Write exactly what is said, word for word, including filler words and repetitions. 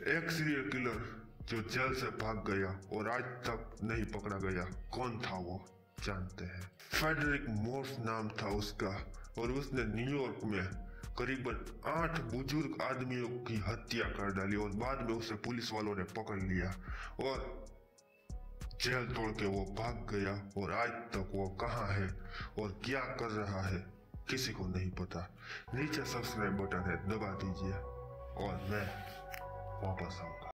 एक serial killer जो jail से भाग गया और आज तक नहीं पकड़ा गया, कौन था वो जानते हैं? फेडरिक मोर्स नाम था उसका, और उसने न्यूयॉर्क में करीबन आठ बुजुर्ग आदमियों की हत्या कर डाली और बाद में उसे पुलिस वालों ने पकड़ लिया और जेल तोड़ के वो भाग गया। और आज तक वो कहाँ है और क्या कर रहा है किसी को नहीं पता। नीचे सब्सक्राइब बटन है, दबा दीजिए और मैं वापस आऊंगा।